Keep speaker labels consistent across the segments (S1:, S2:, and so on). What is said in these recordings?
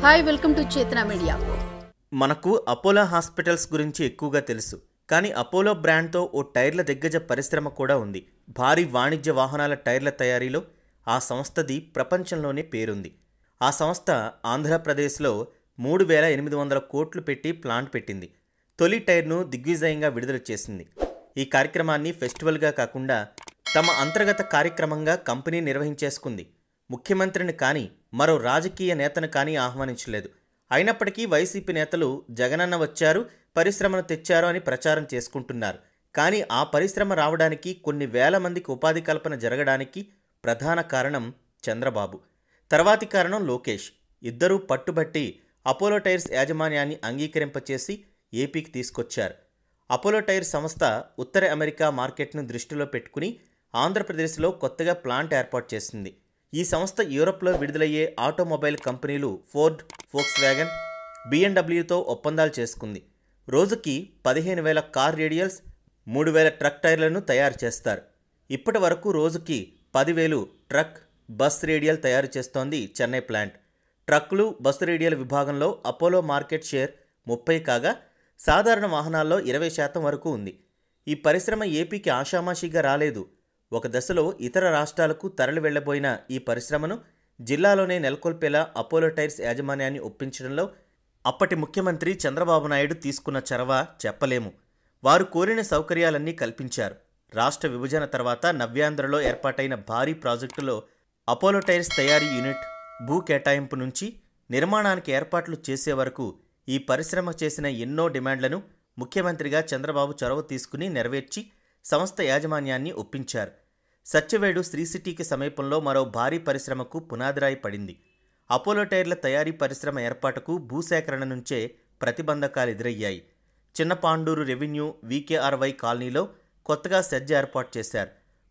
S1: Hi welcome to Chetana media.
S2: మనకు Apollo hospitals గురించి ఎక్కువగా తెలుసు. కానీ అపోలో బ్రాండ్తో ఓ టైర్ల దిగ్గజ పరిశ్రమ కూడా ఉంది. భారీ వాణిజ్య వాహనాల టైర్ల తయారీలో ఆ సంస్థది ప్రపంచంలోనే పేరుంది. ఆ సంస్థ ఆంధ్రప్రదేశ్లో 3,800 కోట్లు పెట్టి ప్లాంట్ పెట్టింది. తొలి టైర్ను దిగ్విజయంగా విడుదల చేసింది. ఈ కార్యక్రమాన్ని ఫెస్టివల్గా కాకుండా తమ అంతర్గత కార్యక్రమంగా కంపెనీ నిర్వహించేసుకుంది. ముఖ్యమంత్రిని కానీ మరో రాజకీయ నేతను కానీ ఆహ్వానించలేదు. అయినప్పటికీ వైసీపీ నేతలు జగనన్న వచ్చారు, పరిశ్రమను తెచ్చారు అని ప్రచారం చేసుకుంటున్నారు. కానీ ఆ పరిశ్రమ రావడానికి కొన్ని వేల మందికి ఉపాధి కల్పన జరగడానికి ప్రధాన కారణం చంద్రబాబు, తర్వాతి కారణం లోకేష్. ఇద్దరూ పట్టుబట్టి అపోలో టైర్స్ యాజమాన్యాన్ని అంగీకరింపచేసి ఏపీకి తీసుకొచ్చారు. అపోలో టైర్ సంస్థ ఉత్తర అమెరికా మార్కెట్ను దృష్టిలో పెట్టుకుని ఆంధ్రప్రదేశ్లో కొత్తగా ప్లాంట్ ఏర్పాటు చేసింది. ఈ సంస్థ యూరప్లో విడుదలయ్యే ఆటోమొబైల్ కంపెనీలు ఫోర్డ్, ఫోక్స్వ్యాగన్, BMW ఒప్పందాలు చేసుకుంది. రోజుకి 15,000 కార్ రేడియల్స్, 3,000 ట్రక్ టైర్లను తయారు చేస్తారు. ఇప్పటి వరకు రోజుకి 10,000 ట్రక్, బస్ రేడియల్ తయారు చేస్తోంది చెన్నై ప్లాంట్. ట్రక్కులు, బస్సు రేడియల్ విభాగంలో అపోలో మార్కెట్ షేర్ 30 కాగా సాధారణ వాహనాల్లో 20% వరకు ఉంది. ఈ పరిశ్రమ ఏపీకి ఆషామాషిగా రాలేదు. ఒక దశలో ఇతర రాష్ట్రాలకు తరలి వెళ్లబోయిన ఈ పరిశ్రమను జిల్లాలోనే నెలకొల్పేలా అపోలో టైర్స్ యాజమాన్యాన్ని ఒప్పించడంలో అప్పటి ముఖ్యమంత్రి చంద్రబాబు నాయుడు తీసుకున్న చొరవ చెప్పలేము. వారు కోరిన సౌకర్యాలన్నీ కల్పించారు. రాష్ట్ర విభజన తర్వాత నవ్యాంధ్రలో ఏర్పాటైన భారీ ప్రాజెక్టులో అపోలో టైర్స్ తయారీ యూనిట్, భూ కేటాయింపు నుంచి నిర్మాణానికి ఏర్పాట్లు చేసే వరకు ఈ పరిశ్రమ చేసిన ఎన్నో డిమాండ్లను ముఖ్యమంత్రిగా చంద్రబాబు చొరవ తీసుకుని నెరవేర్చి సంస్థ యాజమాన్యాన్ని ఒప్పించారు. సత్యవేడు శ్రీసిటీకి సమీపంలో మరో భారీ పరిశ్రమకు పునాదిరాయి పడింది. అపోలో టైర్ల తయారీ పరిశ్రమ ఏర్పాటుకు భూసేకరణ నుంచే ప్రతిబంధకాలు ఎదురయ్యాయి. చిన్నపాండూరు రెవెన్యూ VKRY కాలనీలో కొత్తగా సెజ్ ఏర్పాటు చేశారు.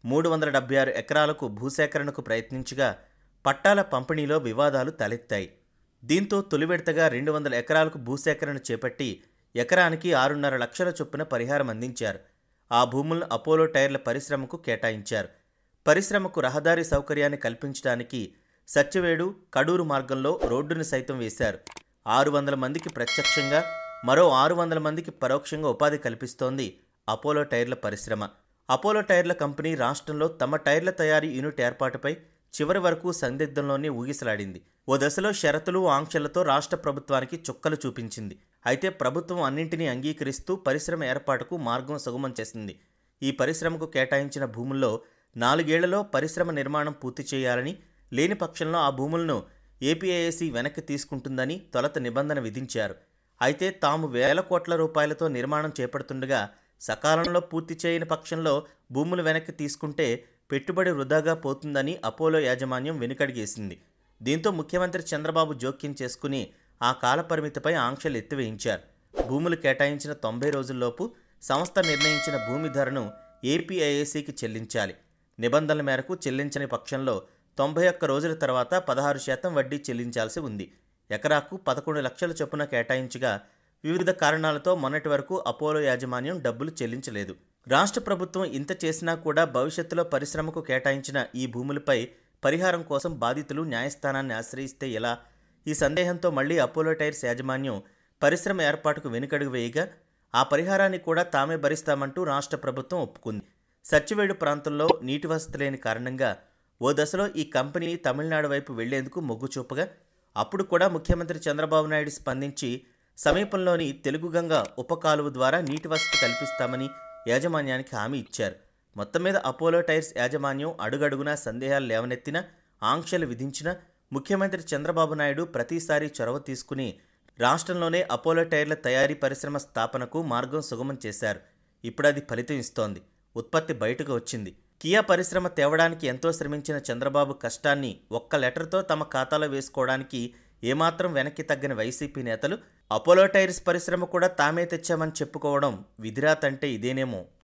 S2: 376 ఎకరాలకు భూసేకరణకు ప్రయత్నించగా పట్టాల పంపిణీలో వివాదాలు తలెత్తాయి. దీంతో తొలి విడతగా 200 ఎకరాలకు భూసేకరణ చేపట్టి ఎకరానికి 6.5 లక్షల చొప్పున పరిహారం అందించారు. ఆ భూములను అపోలో టైర్ల పరిశ్రమకు కేటాయించారు. పరిశ్రమకు రహదారి సౌకర్యాన్ని కల్పించడానికి సత్యవేడు, కడూరు మార్గంలో రోడ్డును సైతం వేశారు. 600 మందికి ప్రత్యక్షంగా, మరో 600 మందికి పరోక్షంగా ఉపాధి కల్పిస్తోంది అపోలో టైర్ల పరిశ్రమ. అపోలో టైర్ల కంపెనీ రాష్ట్రంలో తమ టైర్ల తయారీ యూనిట్ ఏర్పాటుపై చివరి వరకు సందిగ్ధంలోనే ఊగిసలాడింది. ఓ దశలో షరతులు, ఆంక్షలతో రాష్ట్ర ప్రభుత్వానికి చుక్కలు చూపించింది. అయితే ప్రభుత్వం అన్నింటినీ అంగీకరిస్తూ పరిశ్రమ ఏర్పాటుకు మార్గం సుగమం చేసింది. ఈ పరిశ్రమకు కేటాయించిన భూముల్లో 4 ఏళ్లలో పరిశ్రమ నిర్మాణం పూర్తి చేయాలని, లేని పక్షంలో ఆ భూములను APIIC వెనక్కి తీసుకుంటుందని తొలుత నిబంధన విధించారు. అయితే తాము వేల కోట్ల రూపాయలతో నిర్మాణం చేపడుతుండగా సకాలంలో పూర్తి చేయని పక్షంలో భూములు వెనక్కి తీసుకుంటే పెట్టుబడి వృధాగా పోతుందని అపోలో యాజమాన్యం వెనుకడిగేసింది. దీంతో ముఖ్యమంత్రి చంద్రబాబు జోక్యం చేసుకుని ఆ కాలపరిమితిపై ఆంక్షలు ఎత్తివేయించారు. భూములు కేటాయించిన 90 రోజుల్లోపు సంస్థ నిర్ణయించిన భూమి ధరను APIICకి చెల్లించాలి. నిబంధనల మేరకు చెల్లించని పక్షంలో 91 రోజుల తర్వాత 16% వడ్డీ చెల్లించాల్సి ఉంది. ఎకరాకు 11 లక్షల చొప్పున కేటాయించగా వివిధ కారణాలతో మొన్నటి వరకు అపోలో యాజమాన్యం డబ్బులు చెల్లించలేదు. రాష్ట్ర ప్రభుత్వం ఇంత చేసినా కూడా భవిష్యత్తులో పరిశ్రమకు కేటాయించిన ఈ భూములపై పరిహారం కోసం బాధితులు న్యాయస్థానాన్ని ఆశ్రయిస్తే ఎలా? ఈ సందేహంతో మళ్లీ అపోలో టైర్స్ యాజమాన్యం పరిశ్రమ ఏర్పాటుకు వెనుకడుగు వేయగా ఆ పరిహారాన్ని కూడా తామే భరిస్తామంటూ రాష్ట్ర ప్రభుత్వం ఒప్పుకుంది. సత్యవేడు ప్రాంతంలో నీటి వసతి లేని కారణంగా ఓ దశలో ఈ కంపెనీ తమిళనాడు వైపు వెళ్లేందుకు మొగ్గు చూపగా అప్పుడు కూడా ముఖ్యమంత్రి చంద్రబాబు నాయుడు స్పందించి సమీపంలోని తెలుగుగంగ ఉపకాలువ ద్వారా నీటి వసతి కల్పిస్తామని యాజమాన్యానికి హామీ ఇచ్చారు. మొత్తం మీద అపోలో టైర్స్ యాజమాన్యం అడుగడుగునా సందేహాలు లేవనెత్తినా, ఆంక్షలు విధించినా ముఖ్యమంత్రి చంద్రబాబు నాయుడు ప్రతిసారి చొరవ తీసుకుని రాష్ట్రంలోనే అపోలో టైర్ల తయారీ పరిశ్రమ స్థాపనకు మార్గం సుగమం చేశారు. ఇప్పుడు అది ఫలితం ఇస్తోంది. ఉత్పత్తి బయటకు వచ్చింది. కియా పరిశ్రమ తేవడానికి ఎంతో శ్రమించిన చంద్రబాబు కష్టాన్ని ఒక్క లెటర్తో తమ ఖాతాలో వేసుకోవడానికి ఏమాత్రం వెనక్కి తగ్గని వైసీపీ నేతలు అపోలో టైర్స్ పరిశ్రమ కూడా తామే తెచ్చామని చెప్పుకోవడం విధిరాతంటే ఇదేనేమో.